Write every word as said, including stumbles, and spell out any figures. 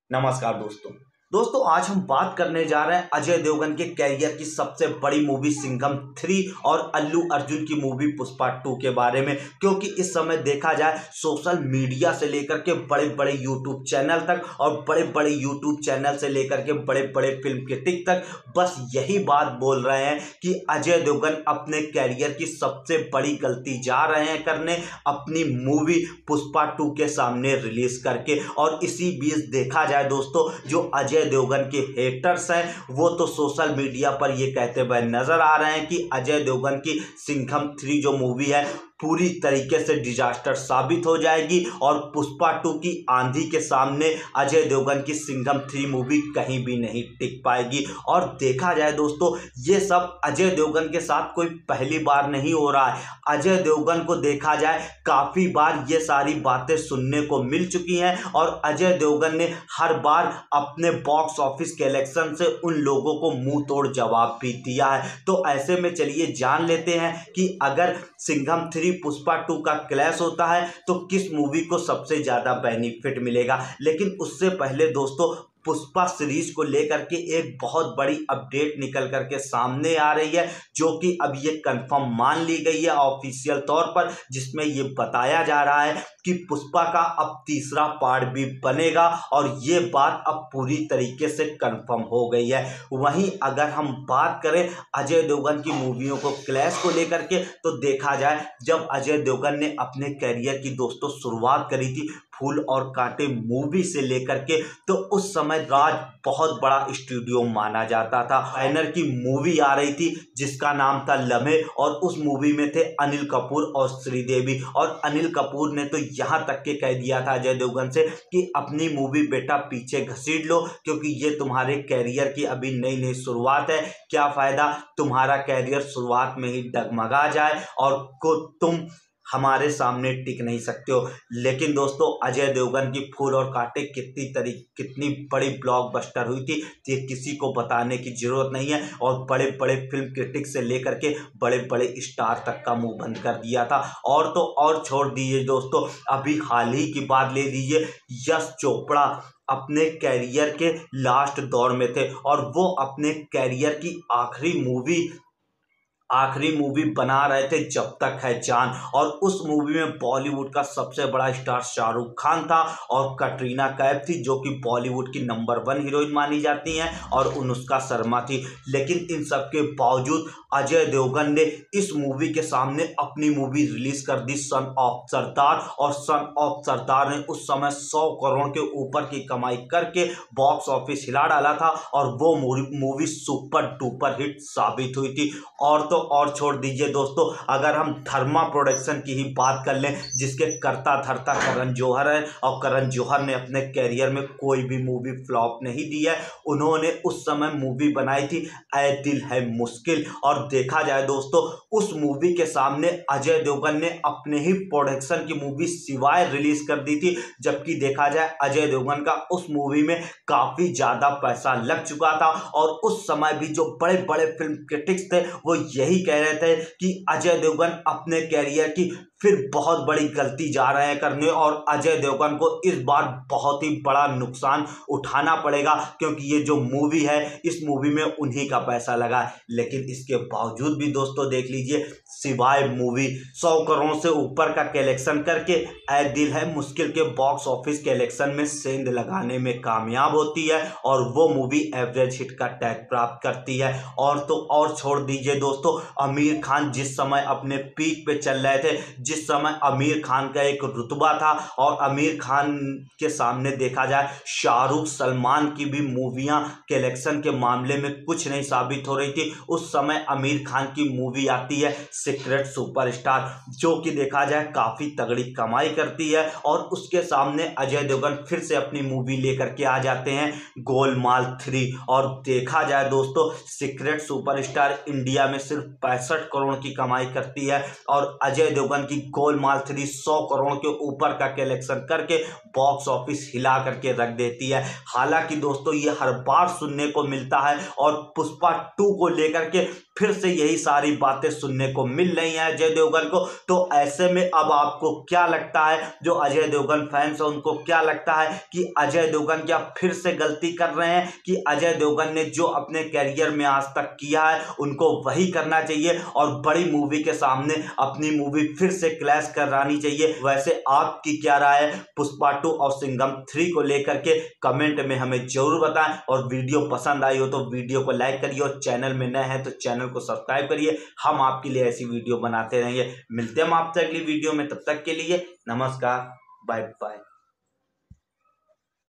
नमस्कार दोस्तों दोस्तों आज हम बात करने जा रहे हैं अजय देवगन के कैरियर की सबसे बड़ी मूवी सिंघम थ्री और अल्लू अर्जुन की मूवी पुष्पा टू के बारे में। क्योंकि इस समय देखा जाए सोशल मीडिया से लेकर के बड़े बड़े यूट्यूब चैनल तक और बड़े बड़े यूट्यूब चैनल से लेकर के बड़े बड़े फिल्म क्रिटिक तक बस यही बात बोल रहे हैं कि अजय देवगन अपने कैरियर की सबसे बड़ी गलती जा रहे हैं करने अपनी मूवी पुष्पा टू के सामने रिलीज करके। और इसी बीच देखा जाए दोस्तों जो अजय देवगन के हेटर्स हैं वो तो सोशल मीडिया पर ये कहते हुए नजर आ रहे हैं कि अजय देवगन की सिंघम थ्री जो मूवी है पूरी तरीके से डिजास्टर साबित हो जाएगी और पुष्पा टू की आंधी के सामने अजय देवगन की सिंघम थ्री मूवी कहीं भी नहीं टिक पाएगी। और देखा जाए दोस्तों ये सब अजय देवगन के साथ कोई पहली बार नहीं हो रहा है। अजय देवगन को देखा जाए काफ़ी बार ये सारी बातें सुनने को मिल चुकी हैं और अजय देवगन ने हर बार अपने बॉक्स ऑफिस कलेक्शन से उन लोगों को मुंह तोड़ जवाब भी दिया है। तो ऐसे में चलिए जान लेते हैं कि अगर सिंघम थ्री पुष्पा टू का क्लैश होता है तो किस मूवी को सबसे ज्यादा बेनिफिट मिलेगा। लेकिन उससे पहले दोस्तों पुष्पा सीरीज को लेकर के एक बहुत बड़ी अपडेट निकल करके सामने आ रही है जो कि अब ये कंफर्म मान ली गई है ऑफिशियल तौर पर, जिसमें ये बताया जा रहा है कि पुष्पा का अब तीसरा पार्ट भी बनेगा और ये बात अब पूरी तरीके से कंफर्म हो गई है। वहीं अगर हम बात करें अजय देवगन की मूवियों को क्लैश को लेकर के तो देखा जाए जब अजय देवगन ने अपने कैरियर की दोस्तों शुरुआत करी थी फूल और कांटे मूवी से लेकर के तो उस समय राज बहुत बड़ा स्टूडियो माना जाता था। बैनर की मूवी आ रही थी जिसका नाम था लम्हे और उस मूवी में थे अनिल कपूर और श्रीदेवी। और अनिल कपूर ने तो यहाँ तक के कह दिया था अजय देवगन से कि अपनी मूवी बेटा पीछे घसीट लो क्योंकि ये तुम्हारे कैरियर की अभी नई नई शुरुआत है, क्या फायदा तुम्हारा कैरियर शुरुआत में ही डगमगा जाए और को तुम हमारे सामने टिक नहीं सकते हो। लेकिन दोस्तों अजय देवगन की फूल और कांटे कितनी तरी कितनी बड़ी ब्लॉकबस्टर हुई थी ये किसी को बताने की जरूरत नहीं है और बड़े बड़े फिल्म क्रिटिक से लेकर के बड़े बड़े स्टार तक का मुंह बंद कर दिया था। और तो और छोड़ दीजिए दोस्तों अभी हाल ही की बात ले लीजिए, यश चोपड़ा अपने कैरियर के लास्ट दौर में थे और वो अपने कैरियर की आखिरी मूवी आखिरी मूवी बना रहे थे जब तक है जान। और उस मूवी में बॉलीवुड का सबसे बड़ा स्टार शाहरुख खान था और कटरीना कैफ थी जो कि बॉलीवुड की नंबर वन हीरोइन मानी जाती हैं और अनुष्का शर्मा थी। लेकिन इन सब के बावजूद अजय देवगन ने इस मूवी के सामने अपनी मूवी रिलीज कर दी सन ऑफ सरदार और सन ऑफ सरदार ने उस समय सौ करोड़ के ऊपर की कमाई करके बॉक्स ऑफिस हिला डाला था और वो मूवी सुपर डुपर हिट साबित हुई थी। और तो और छोड़ दीजिए दोस्तों अगर हम धर्मा प्रोडक्शन की ही बात कर लें जिसके कर्ता धर्ता करण जौहर है और करण जौहर ने अपने कैरियर में कोई भी मूवी फ्लॉप नहीं दी है। उन्होंने उस समय मूवी बनाई थी ऐ दिल है मुश्किल और देखा जाए दोस्तों उस मूवी के सामने अजय देवगन ने अपने ही प्रोडक्शन की मूवी सिवाय रिलीज कर दी थी। जबकि देखा जाए अजय देवगन का उस मूवी में काफी ज्यादा पैसा लग चुका था और उस समय भी जो बड़े बड़े फिल्म क्रिटिक्स थे वो यही कह रहे थे कि अजय देवगन अपने कैरियर की फिर बहुत बड़ी गलती जा रहे हैं करने और अजय देवगन को इस बार बहुत ही बड़ा नुकसान उठाना पड़ेगा क्योंकि ये जो मूवी है इस मूवी में उन्हीं का पैसा लगा है। लेकिन इसके बावजूद भी दोस्तों देख लीजिए सिवाय मूवी सौ करोड़ से ऊपर का कलेक्शन करके ऐ दिल है मुश्किल के बॉक्स ऑफिस कलेक्शन में सेंध लगाने में कामयाब होती है और वो मूवी एवरेज हिट का टैग प्राप्त करती है। और तो और छोड़ दीजिए दोस्तों आमिर खान जिस समय अपने पीक पे चल रहे थे, जिस समय आमिर खान का एक रुतबा था और आमिर खान के सामने देखा जाए शाहरुख सलमान की भी मूवियां कलेक्शन के मामले में कुछ नहीं साबित हो रही थी, उस समय आमिर खान की मूवी आती है सीक्रेट सुपरस्टार जो कि देखा जाए काफी तगड़ी कमाई करती है और उसके सामने अजय देवगन फिर से अपनी मूवी लेकर के आ जाते हैं गोलमाल थ्री। और देखा जाए दोस्तों सीक्रेट सुपरस्टार इंडिया में सिर्फ पैंसठ करोड़ की कमाई करती है और अजय देवगन की गोलमाल थ्री सौ करोड़ के ऊपर का कलेक्शन करके बॉक्स ऑफिस हिला करके रख देती है। हालांकि दोस्तों ये हर बार सुनने को मिलता है और पुष्पा टू को लेकर के फिर से यही सारी बातें सुनने को मिल रही हैं अजय देवगन को। तो ऐसे में अब आपको क्या लगता है, जो अजय देवगन फैंस है उनको क्या लगता है कि अजय देवगन क्या फिर से गलती कर रहे हैं कि अजय देवगन ने जो अपने कैरियर में आज तक किया है उनको वही करना चाहिए और बड़ी मूवी के सामने अपनी मूवी फिर से क्लैश करानी चाहिए? वैसे आपकी क्या राय है पुष्पा टू और सिंघम थ्री को लेकर के कमेंट में हमें जरूर बताएं। और वीडियो पसंद आई हो तो वीडियो को लाइक करिए और चैनल में नए हैं तो चैनल को सब्सक्राइब करिए। हम आपके लिए ऐसी वीडियो बनाते रहेंगे। मिलते हैं हम आपसे अगली वीडियो में, तब तक के लिए नमस्कार, बाय बाय।